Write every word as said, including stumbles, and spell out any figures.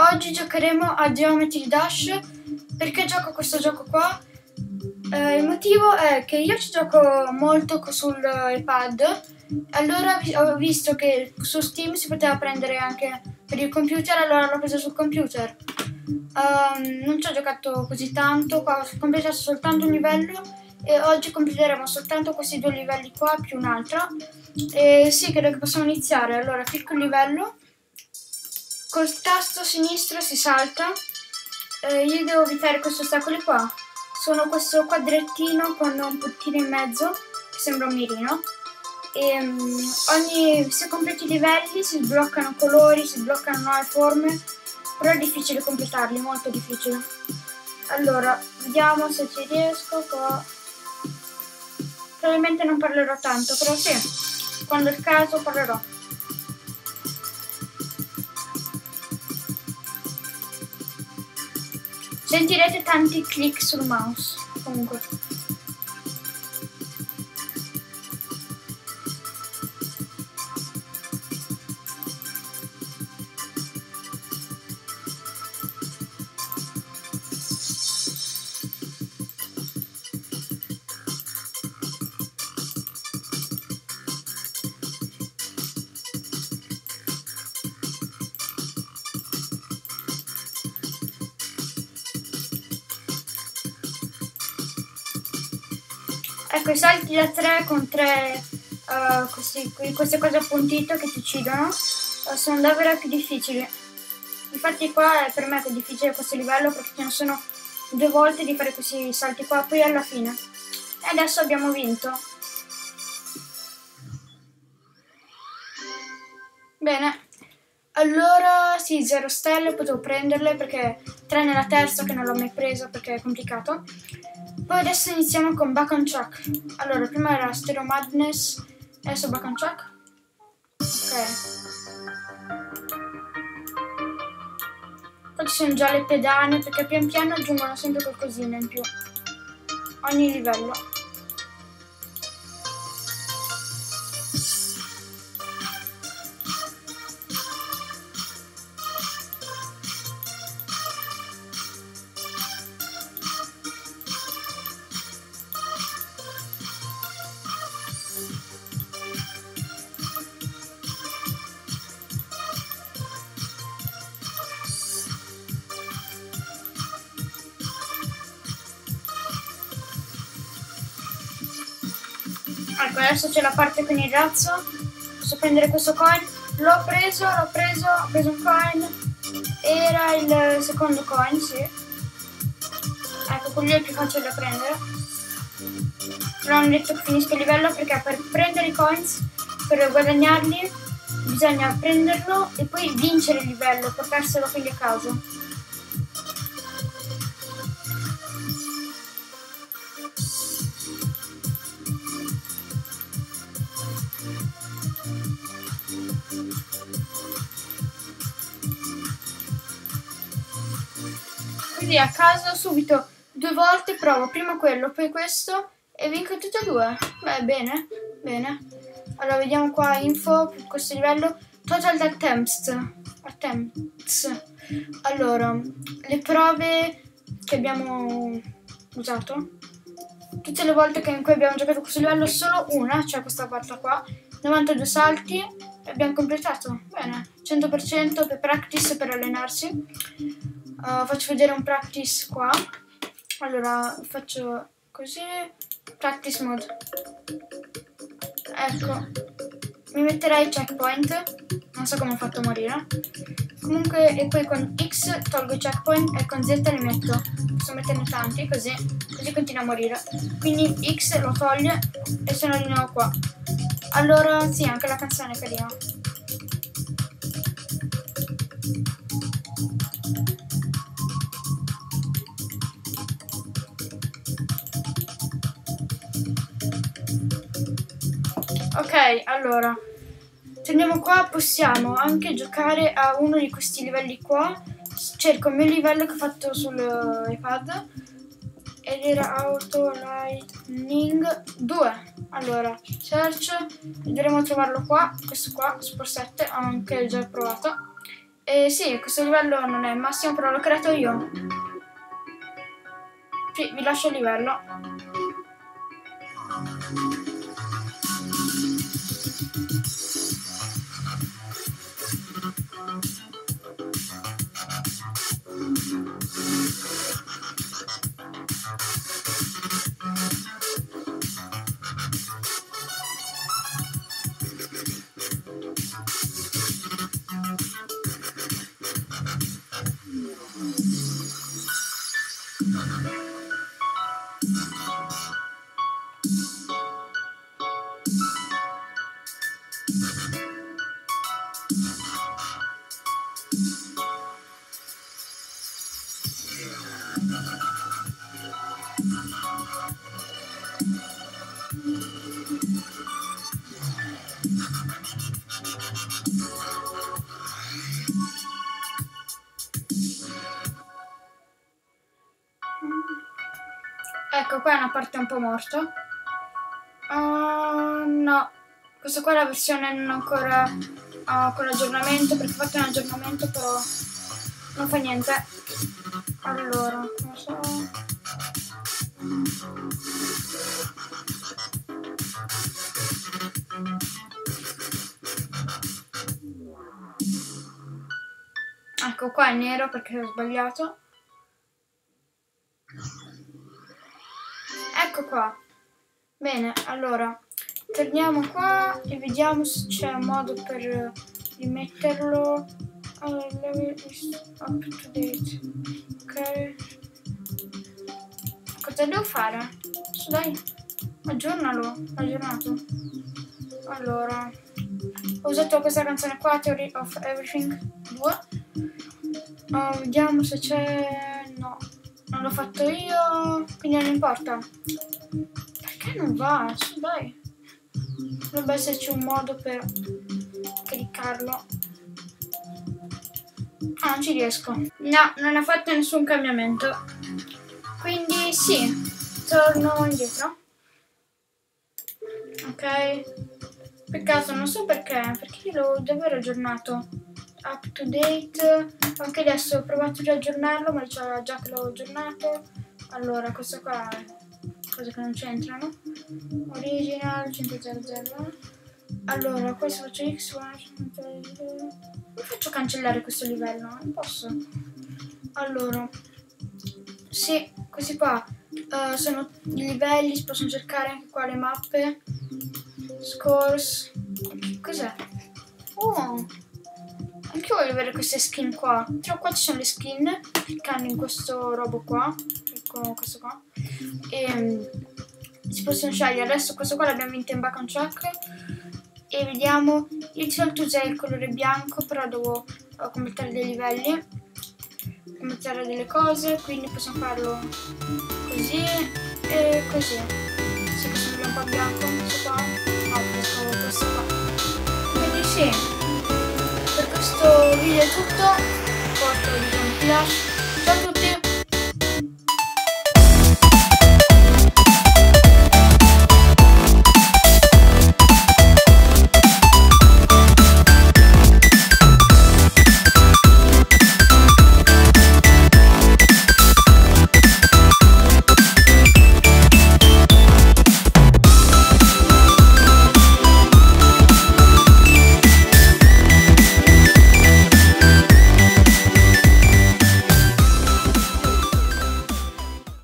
oggi giocheremo a Geometry Dash. Perché gioco questo gioco qua? Eh, il motivo è che io ci gioco molto sull'iPad, allora ho visto che su Steam si poteva prendere anche per il computer, allora l'ho preso sul computer. Um, non ci ho giocato così tanto, qua ho completato soltanto un livello e oggi completeremo soltanto questi due livelli qua più un altro. E sì, credo che possiamo iniziare. Allora clicco il livello, col tasto sinistro si salta. Eh, io devo evitare questi ostacoli qua. Sono questo quadrettino con un puntino in mezzo che sembra un mirino. E um, ogni se completi i livelli si sbloccano colori, si sbloccano nuove forme, però è difficile completarli, molto difficile. Allora vediamo se ci riesco qua. Probabilmente non parlerò tanto, però sì, quando è il caso parlerò. Sentirete tanti click sul mouse, comunque. Ecco, i salti da tre con tre uh, questi, queste cose appuntite che ti uccidono uh, sono davvero più difficili. Infatti qua è per me più difficile questo livello perché ce ne sono due volte di fare questi salti qua, poi alla fine. E adesso abbiamo vinto. Bene. Allora sì, zero stelle, potevo prenderle perché tre nella terza che non l'ho mai presa perché è complicato. Poi adesso iniziamo con Back on Track. Allora, prima era Stereo Madness, adesso Back on Track. Ok. Poi ci sono già le pedane perché pian piano aggiungono sempre qualcosina in più. Ogni livello. Ecco, adesso c'è la parte con il razzo. Posso prendere questo coin. L'ho preso, l'ho preso, ho preso un coin. Era il secondo coin, sì. Ecco, quello è più facile da prendere. Però non ho detto che finisca il livello perché per prendere i coins, per guadagnarli, bisogna prenderlo e poi vincere il livello, portarselo quindi a casa. Quindi a caso subito due volte provo prima quello, poi questo e vinco tutte e due. Beh, bene, bene. Allora vediamo qua info per questo livello. Total attempts. Attempts. Allora, le prove che abbiamo usato. Tutte le volte che in cui abbiamo giocato questo livello, solo una, cioè questa parte qua. novantadue salti e abbiamo completato. Bene, cento per cento per practice, per allenarsi. Uh, faccio vedere un practice qua. Allora faccio così, practice mode. Ecco, mi metterei checkpoint, non so come ho fatto a morire. Comunque, e poi con X tolgo i checkpoint e con Z li metto. Posso metterne tanti così, così continua a morire. Quindi X lo toglie e sono di nuovo qua. Allora sì, anche la canzone è carina. Ok, allora torniamo qua, possiamo anche giocare a uno di questi livelli qua. Cerco il mio livello che ho fatto sull'iPad ed era Auto Lightning due. Allora, search, dovremo trovarlo qua, questo qua, Super sette, ho anche già provato. E sì, questo livello non è il massimo, però l'ho creato io. Sì, vi lascio il livello. Ecco, qua è una parte un po' morta. Uh, no, questa qua è la versione non ancora uh, con l'aggiornamento, perché ho fatto un aggiornamento, però non fa niente. Allora, non so. Ecco, qua è nero perché ho sbagliato. Ecco qua. Bene, allora torniamo qua e vediamo se c'è un modo per rimetterlo allora, up to date. Ok, cosa devo fare? Dai, aggiornalo, aggiornato. Allora, ho usato questa canzone qua, Theory of Everything due. Uh, vediamo se c'è. No, non l'ho fatto io, quindi non importa. Perché non va? Su, dai. Dovrebbe esserci un modo per cliccarlo. Ah, non ci riesco. No, non ha fatto nessun cambiamento. Quindi sì, torno indietro. Ok. Peccato, non so perché, perché io l'ho davvero aggiornato. Up to date. Anche adesso ho provato già a aggiornarlo, ma diceva già che l'ho aggiornato. Allora, questo qua è cose che non c'entrano. Original cinquecento. Allora, questo faccio X. Come faccio a cancellare questo livello? Non posso. Allora, sì, questi qua uh, sono i livelli, si possono cercare anche qua le mappe. Scores. Cos'è? Oh, anche io voglio vedere queste skin qua. Però qua ci sono le skin, cliccando in questo robo qua, ecco questo qua, e um, si possono scegliere. Adesso questo qua l'abbiamo vinto in back on check. E vediamo, io di solito userei il colore bianco, però devo uh, completare dei livelli, completare delle cose, quindi possiamo farlo così e così. Se questo è un po' bianco, questo qua, no, questo, questo qua. Quindi sì, per questo video è tutto, porto di Flash.